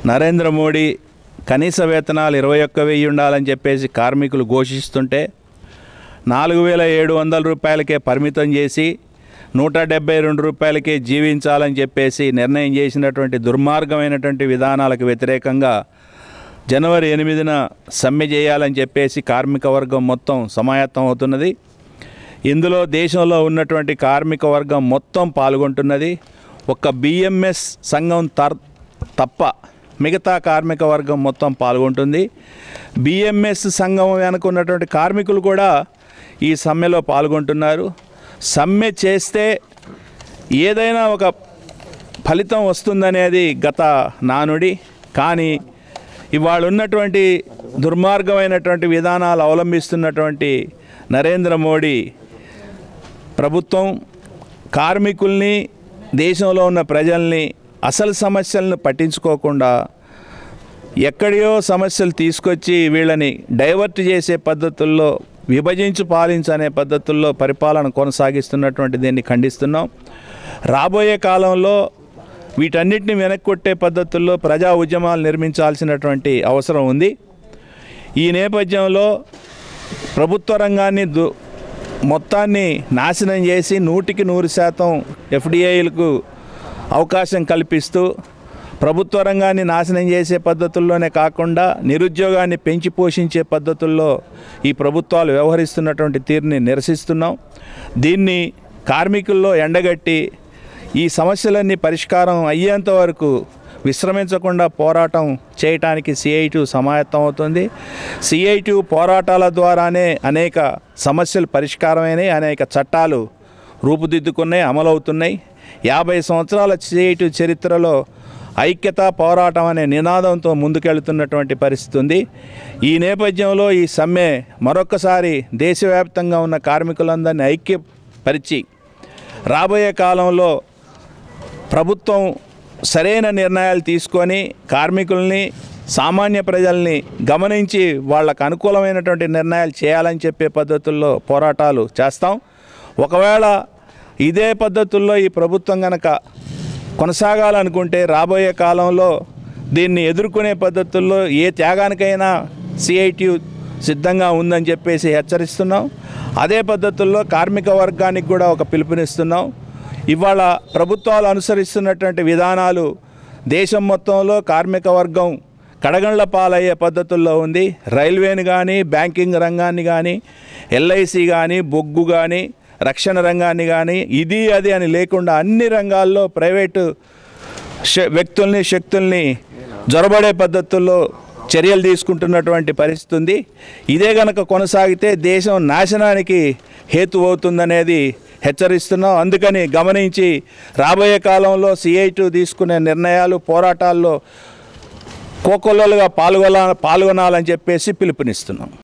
నరేంద్ర మోడీ కనీస వేతనాలు 21,000 ఉండాలని చెప్పేసి కార్మికులు ఘోషిస్తుంటే 4,700 రూపాయలకే పరిమితం చేసి 172 రూపాయలకే జీవించాలని చెప్పేసి నిర్ణయం చేసినటువంటి దుర్మార్గమైనటువంటి విధానాలకు వ్యతిరేకంగా జనవరి 8న సమ్మె చేయాలని చెప్పేసి కార్మిక వర్గం మొత్తం సమాయత్తం అవుతున్నది. ఇందులో దేశంలో ఉన్నటువంటి కార్మిక వర్గం మొత్తం పాల్గొంటున్నది. ఒక్క బిఎంఎస్ సంఘం తప్ప మిగతా కార్మిక వర్గం మొత్తం పాల్గొంటుంది. బిఎంఎస్ సంఘం వెనుకున్నటువంటి కార్మికులు కూడా ఈ సమ్మెలో పాల్గొంటున్నారు. సమ్మె చేస్తే ఏదైనా ఒక ఫలితం వస్తుందనేది గత నానుడి. కానీ ఇవాళ ఉన్నటువంటి దుర్మార్గమైనటువంటి విధానాలు అవలంబిస్తున్నటువంటి నరేంద్ర మోడీ ప్రభుత్వం కార్మికుల్ని, దేశంలో ఉన్న ప్రజల్ని అసలు సమస్యలను పట్టించుకోకుండా ఎక్కడియో సమస్యలు తీసుకొచ్చి వీళ్ళని డైవర్ట్ చేసే పద్ధతుల్లో, విభజించి పాలించనే పద్ధతుల్లో పరిపాలన కొనసాగిస్తున్నటువంటి దీన్ని ఖండిస్తున్నాం. రాబోయే కాలంలో వీటన్నిటిని వెనక్కి కొట్టే పద్ధతుల్లో ప్రజా ఉద్యమాలు నిర్మించాల్సినటువంటి అవసరం ఉంది. ఈ నేపథ్యంలో ప్రభుత్వ రంగాన్ని మొత్తాన్ని నాశనం చేసి 100% ఎఫ్డిఐలకు అవకాశం కల్పిస్తూ ప్రభుత్వ రంగాన్ని నాశనం చేసే పద్ధతుల్లోనే కాకుండా నిరుద్యోగాన్ని పెంచి పోషించే పద్ధతుల్లో ఈ ప్రభుత్వాలు వ్యవహరిస్తున్నటువంటి తీరుని నిరసిస్తున్నాం. దీన్ని కార్మికుల్లో ఎండగట్టి ఈ సమస్యలన్నీ పరిష్కారం అయ్యేంత వరకు విశ్రమించకుండా పోరాటం చేయటానికి సిఐటియు సమాయత్తం అవుతుంది. సిఐటియు పోరాటాల ద్వారానే అనేక సమస్యలు పరిష్కారమైనాయి, అనేక చట్టాలు రూపుదిద్దుకున్నాయి, అమలవుతున్నాయి. 50 సంవత్సరాల సిఐటియు చరిత్రలో ఐక్యత, పోరాటం అనే నినాదంతో ముందుకెళ్తున్నటువంటి పరిస్థితి ఉంది. ఈ నేపథ్యంలో ఈ సమ్మె మరొకసారి దేశవ్యాప్తంగా ఉన్న కార్మికులందరినీ ఐక్యపరిచి రాబోయే కాలంలో ప్రభుత్వం సరైన నిర్ణయాలు తీసుకొని కార్మికుల్ని, సామాన్య ప్రజల్ని గమనించి వాళ్ళకు అనుకూలమైనటువంటి నిర్ణయాలు చేయాలని చెప్పే పద్ధతుల్లో పోరాటాలు చేస్తాం. ఒకవేళ ఇదే పద్ధతుల్లో ఈ ప్రభుత్వం కనుక కొనసాగాలనుకుంటే రాబోయే కాలంలో దీన్ని ఎదుర్కొనే పద్ధతుల్లో ఏ త్యాగానికైనా సిఐటియు సిద్ధంగా ఉందని చెప్పేసి హెచ్చరిస్తున్నాం. అదే పద్ధతుల్లో కార్మిక వర్గానికి కూడా ఒక పిలుపునిస్తున్నాం. ఇవాళ ప్రభుత్వాలు అనుసరిస్తున్నటువంటి విధానాలు దేశం మొత్తంలో కార్మిక వర్గం కడగండ్ల పాలయ్యే పద్ధతుల్లో ఉంది. రైల్వేని కానీ, బ్యాంకింగ్ రంగాన్ని కానీ, ఎల్ఐసి కానీ, బొగ్గు కానీ, రక్షణ రంగాన్ని కానీ, ఇది అది అని లేకుండా అన్ని రంగాల్లో ప్రైవేటు వ్యక్తుల్ని, శక్తుల్ని జొరబడే పద్ధతుల్లో చర్యలు తీసుకుంటున్నటువంటి పరిస్థితి ఉంది. ఇదే గనక కొనసాగితే దేశం నాశనానికి హేతు అవుతుందనేది హెచ్చరిస్తున్నాం. అందుకని గమనించి రాబోయే కాలంలో సిఐటియు తీసుకునే నిర్ణయాలు, పోరాటాల్లో కోకొల్లలుగా పాల్గొనాలని చెప్పేసి పిలుపునిస్తున్నాం.